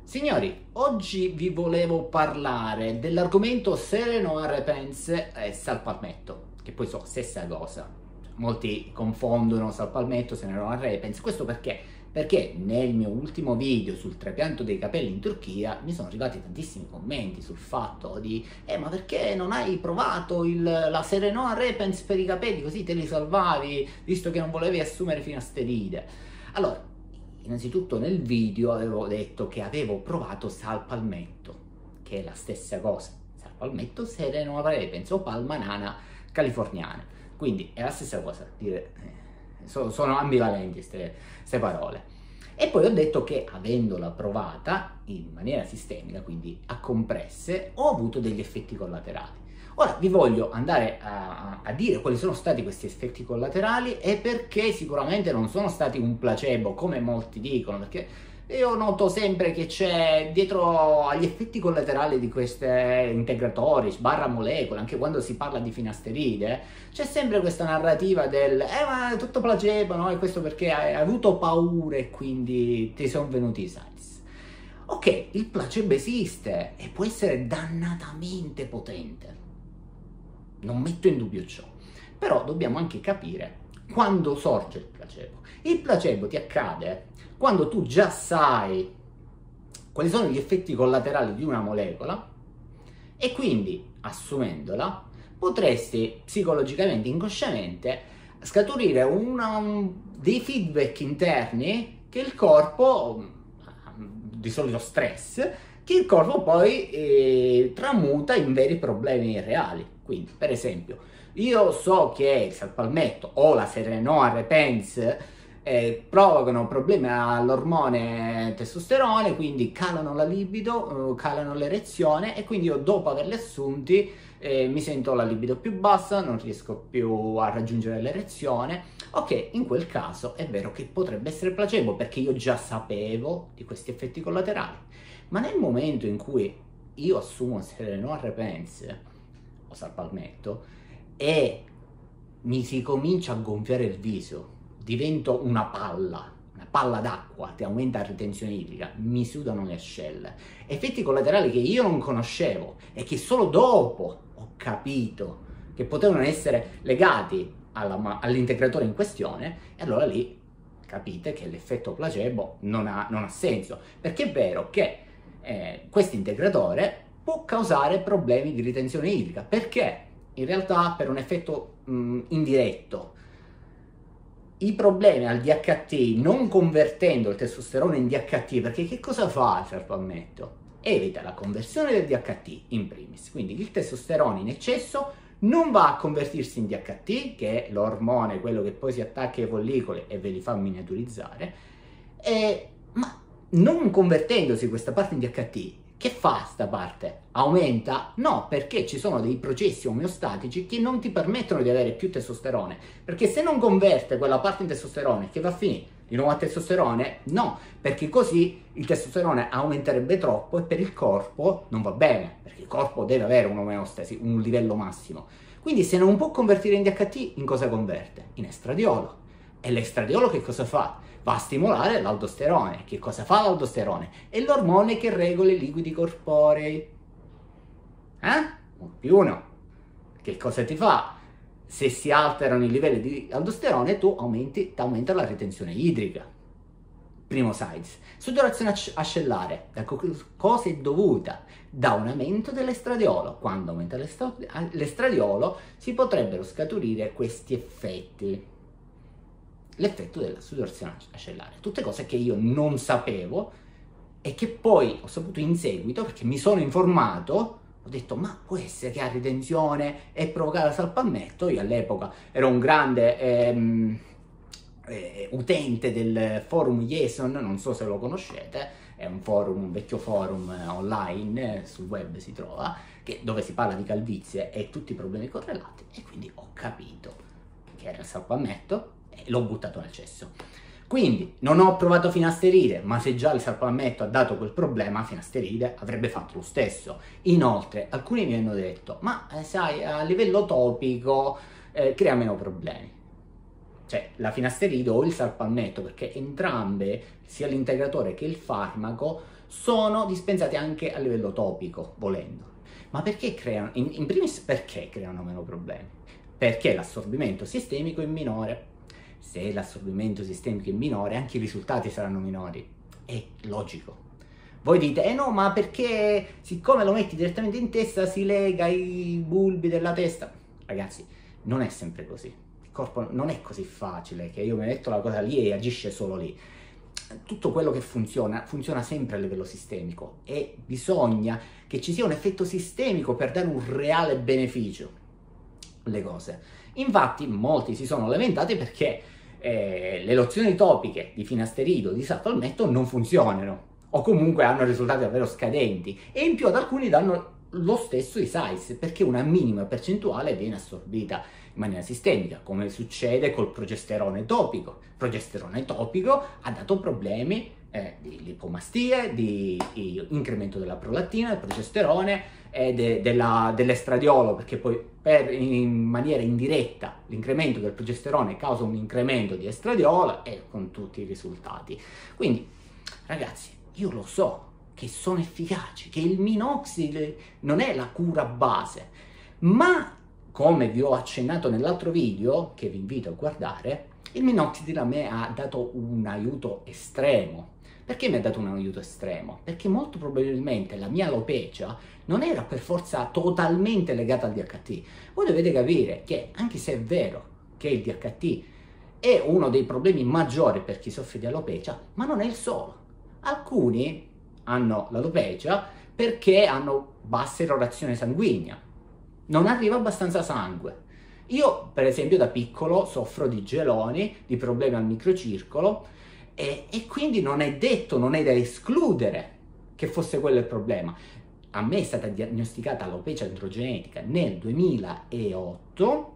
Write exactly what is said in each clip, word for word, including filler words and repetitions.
Signori, oggi vi volevo parlare dell'argomento Sele-Noir-Repens e salpalmetto, che poi sono stessa cosa. Molti confondono salpalmetto e Sele-Noir-Repens. Questo perché? Perché nel mio ultimo video sul trapianto dei capelli in Turchia mi sono arrivati tantissimi commenti sul fatto di eh ma perché non hai provato il, la Sele-Noir-Repens per i capelli così te li salvavi, visto che non volevi assumere finasteride. Allora, innanzitutto nel video avevo detto che avevo provato salpalmetto, che è la stessa cosa, salpalmetto Sele-Noir-Repens o palma nana californiana, quindi è la stessa cosa, dire, eh, so, sono ambivalenti queste parole. E poi ho detto che avendola provata in maniera sistemica, quindi a compresse, ho avuto degli effetti collaterali. Ora vi voglio andare a, a dire quali sono stati questi effetti collaterali e perché sicuramente non sono stati un placebo come molti dicono, perché io noto sempre che c'è dietro agli effetti collaterali di questi integratori, sbarra molecole, anche quando si parla di finasteride, c'è sempre questa narrativa del eh ma è tutto placebo, no? E questo perché hai avuto paura e quindi ti sono venuti i side. Ok, il placebo esiste e può essere dannatamente potente. Non metto in dubbio ciò, però dobbiamo anche capire quando sorge il placebo. Il placebo ti accade quando tu già sai quali sono gli effetti collaterali di una molecola e quindi, assumendola, potresti psicologicamente, inconsciamente, scaturire una, un, dei feedback interni che il corpo, di solito stress, che il corpo poi eh, tramuta in veri problemi reali. Quindi, per esempio, io so che il salpalmetto o la Sele-Noir-Repens eh, provocano problemi all'ormone testosterone, quindi calano la libido, eh, calano l'erezione e quindi io dopo averli assunti eh, mi sento la libido più bassa, non riesco più a raggiungere l'erezione. Ok, in quel caso è vero che potrebbe essere placebo perché io già sapevo di questi effetti collaterali, ma nel momento in cui io assumo Sele-Noir-Repens o salpalmetto e mi si comincia a gonfiare il viso, divento una palla, una palla d'acqua, ti aumenta la ritenzione idrica, mi sudano le ascelle, effetti collaterali che io non conoscevo e che solo dopo ho capito che potevano essere legati all'integratore in questione, e allora lì capite che l'effetto placebo non ha, non ha senso, perché è vero che eh, questo integratore può causare problemi di ritenzione idrica, perché in realtà per un effetto mh, indiretto i problemi al D H T, non convertendo il testosterone in D H T, perché che cosa fa il salpalmetto? Evita la conversione del D H T in primis, quindi il testosterone in eccesso non va a convertirsi in D H T, che è l'ormone, quello che poi si attacca ai follicoli e ve li fa miniaturizzare, e, ma non convertendosi questa parte in D H T, che fa sta parte? Aumenta? No, perché ci sono dei processi omeostatici che non ti permettono di avere più testosterone, perché se non converte quella parte in testosterone, che va a finire di nuovo a testosterone? No, perché così il testosterone aumenterebbe troppo e per il corpo non va bene, perché il corpo deve avere un'omeostasi, un livello massimo. Quindi se non può convertire in D H T, in cosa converte? In estradiolo. E l'estradiolo che cosa fa? Va a stimolare l'aldosterone. Che cosa fa l'aldosterone? È l'ormone che regola i liquidi corporei. Eh? Un più uno. Che cosa ti fa? Se si alterano i livelli di aldosterone, tu aumenti, ti aumenta la ritenzione idrica. Primo size. Sudorazione ascellare. Da cosa è dovuta? Da un aumento dell'estradiolo. Quando aumenta l'estradiolo si potrebbero scaturire questi effetti. L'effetto della sudorazione ascellare, tutte cose che io non sapevo e che poi ho saputo in seguito perché mi sono informato, ho detto ma può essere che ha ritenzione e provocata salpalmetto. Io all'epoca ero un grande ehm, eh, utente del forum Jason, non so se lo conoscete, è un forum, un vecchio forum eh, online, eh, sul web si trova, che, dove si parla di calvizie e tutti i problemi correlati, e quindi ho capito che era il salpalmetto e l'ho buttato nel cesso. Quindi non ho provato finasteride, ma se già il salpalmetto ha dato quel problema, finasteride avrebbe fatto lo stesso. Inoltre alcuni mi hanno detto ma eh, sai, a livello topico eh, crea meno problemi. Cioè la finasteride o il salpalmetto, perché entrambe, sia l'integratore che il farmaco, sono dispensati anche a livello topico, volendo. Ma perché creano, in, in primis perché creano meno problemi? Perché l'assorbimento sistemico è minore. Se l'assorbimento sistemico è minore, anche i risultati saranno minori. È logico. Voi dite, eh no, ma perché siccome lo metti direttamente in testa si lega ai bulbi della testa? Ragazzi, non è sempre così. Il corpo non è così facile che io mi metto la cosa lì e agisce solo lì. Tutto quello che funziona, funziona sempre a livello sistemico e bisogna che ci sia un effetto sistemico per dare un reale beneficio alle cose. Infatti molti si sono lamentati perché eh, le lozioni topiche di finasteride o di salpalmetto non funzionano o comunque hanno risultati davvero scadenti e in più ad alcuni danno lo stesso i size perché una minima percentuale viene assorbita in maniera sistemica, come succede col progesterone topico. Il progesterone topico ha dato problemi eh, di lipomastie, di, di incremento della prolattina, del progesterone e de, della, dell'estradiolo, perché poi per, in maniera indiretta l'incremento del progesterone causa un incremento di estradiolo e con tutti i risultati. Quindi, ragazzi, io lo so che sono efficaci, che il minoxidil non è la cura base, ma come vi ho accennato nell'altro video, che vi invito a guardare, il minoxidil a me ha dato un aiuto estremo. Perché mi ha dato un aiuto estremo? Perché molto probabilmente la mia alopecia non era per forza totalmente legata al D H T. Voi dovete capire che, anche se è vero che il D H T è uno dei problemi maggiori per chi soffre di alopecia, ma non è il solo. Alcuni hanno l'alopecia perché hanno bassa irrorazione sanguigna, non arriva abbastanza sangue. Io per esempio da piccolo soffro di geloni, di problemi al microcircolo e, e quindi non è detto, non è da escludere che fosse quello il problema. A me è stata diagnosticata alopecia androgenetica nel duemilaotto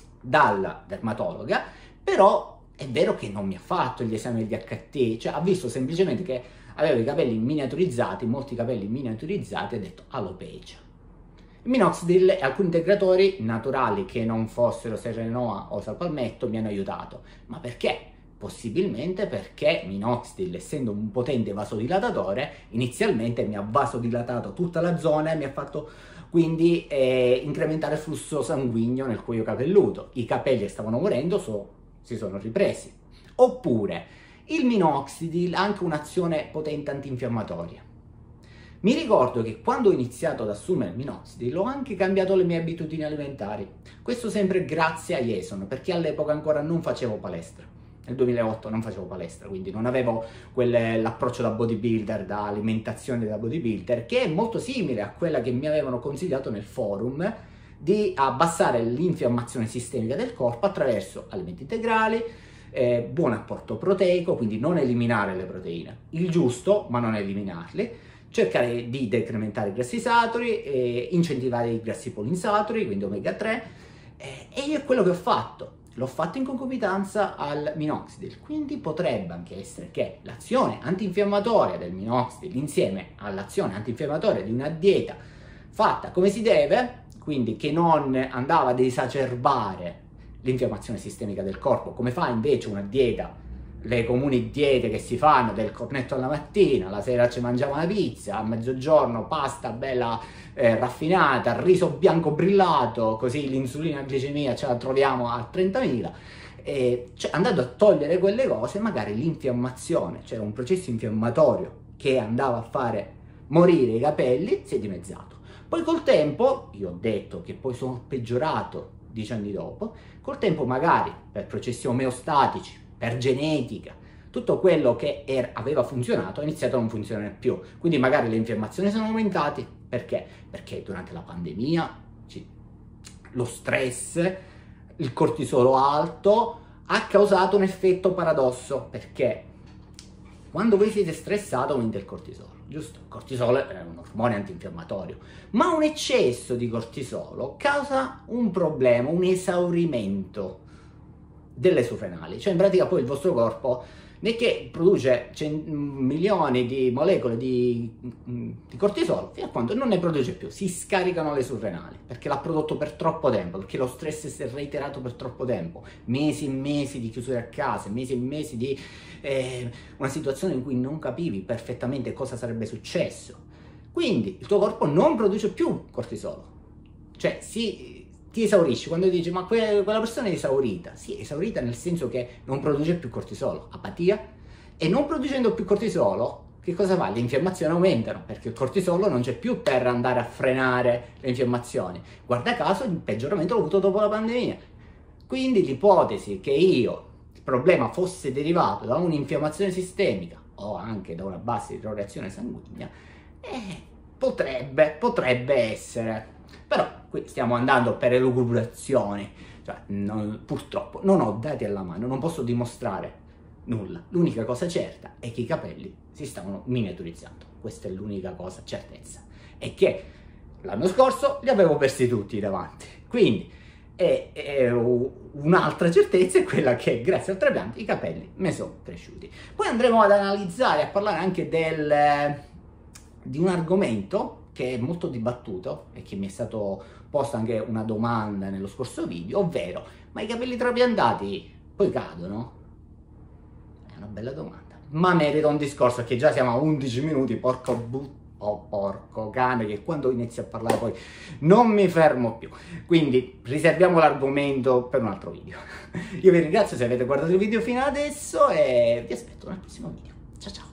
dalla dermatologa, però è vero che non mi ha fatto gli esami del D H T, cioè ha visto semplicemente che avevo i capelli miniaturizzati, molti capelli miniaturizzati e ha detto alopecia. Il minoxidil e alcuni integratori naturali che non fossero Serenoa o salpalmetto mi hanno aiutato. Ma perché? Possibilmente perché minoxidil, essendo un potente vasodilatatore, inizialmente mi ha vasodilatato tutta la zona e mi ha fatto quindi eh, incrementare il flusso sanguigno nel cuoio capelluto. I capelli che stavano morendo so, si sono ripresi. Oppure il minoxidil ha anche un'azione potente antinfiammatoria. Mi ricordo che quando ho iniziato ad assumere il minoxidil ho anche cambiato le mie abitudini alimentari. Questo sempre grazie a Jason, perché all'epoca ancora non facevo palestra. Nel duemilaotto non facevo palestra, quindi non avevo l'approccio da bodybuilder, da alimentazione da bodybuilder, che è molto simile a quella che mi avevano consigliato nel forum, di abbassare l'infiammazione sistemica del corpo attraverso alimenti integrali, eh, buon apporto proteico, quindi non eliminare le proteine, il giusto ma non eliminarle, cercare di decrementare i grassi saturi, eh, incentivare i grassi polinsaturi, quindi omega tre, eh, e io è quello che ho fatto. L'ho fatto in concomitanza al minoxidil, quindi potrebbe anche essere che l'azione antinfiammatoria del minoxidil insieme all'azione antinfiammatoria di una dieta fatta come si deve, quindi che non andava ad esacerbare l'infiammazione sistemica del corpo, come fa invece una dieta, le comuni diete che si fanno del cornetto alla mattina, la sera ci mangiamo una pizza, a mezzogiorno pasta bella eh, raffinata, riso bianco brillato, così l'insulina glicemia ce la troviamo a trentamila. E cioè, andando a togliere quelle cose, magari l'infiammazione, cioè un processo infiammatorio che andava a fare morire i capelli, si è dimezzato. Poi col tempo, io ho detto che poi sono peggiorato dieci anni dopo, col tempo magari per processi omeostatici, per genetica, tutto quello che era, aveva funzionato ha iniziato a non funzionare più. Quindi magari le infiammazioni sono aumentate. Perché? Perché durante la pandemia ci, lo stress, il cortisolo alto ha causato un effetto paradosso. Perché quando voi siete stressati aumenta il cortisolo, giusto? Il cortisolo è un ormone antinfiammatorio, ma un eccesso di cortisolo causa un problema, un esaurimento delle sufrenali, cioè in pratica poi il vostro corpo né che produce milioni di molecole di, di cortisolo, fino a quando non ne produce più, si scaricano le surrenali, perché l'ha prodotto per troppo tempo, perché lo stress si è reiterato per troppo tempo, mesi e mesi di chiusure a casa, mesi e mesi di eh, una situazione in cui non capivi perfettamente cosa sarebbe successo. Quindi il tuo corpo non produce più cortisolo, cioè si, ti esaurisci. Quando dici ma que, quella persona è esaurita, sì, è esaurita nel senso che non produce più cortisolo, apatia, e non producendo più cortisolo, che cosa fa? Le infiammazioni aumentano, perché il cortisolo non c'è più per andare a frenare le infiammazioni. Guarda caso il peggioramento l'ho avuto dopo la pandemia. Quindi l'ipotesi che io, il problema fosse derivato da un'infiammazione sistemica o anche da una bassa idroreazione sanguigna, Eh, potrebbe, potrebbe essere, però qui stiamo andando per elucubrazioni, cioè non, purtroppo non ho dati alla mano, non posso dimostrare nulla. L'unica cosa certa è che i capelli si stavano miniaturizzando, questa è l'unica cosa certezza, e che l'anno scorso li avevo persi tutti davanti, quindi e, e, un'altra certezza è quella che grazie al trapianto i capelli mi sono cresciuti. Poi andremo ad analizzare, a parlare anche del... di un argomento che è molto dibattuto e che mi è stato posta anche una domanda nello scorso video, ovvero, ma i capelli trapiantati poi cadono? È una bella domanda, ma merita un discorso, che già siamo a undici minuti, porco bu... oh, porco cane, che quando inizio a parlare poi non mi fermo più, quindi riserviamo l'argomento per un altro video. Io vi ringrazio se avete guardato il video fino adesso e vi aspetto nel prossimo video. Ciao ciao!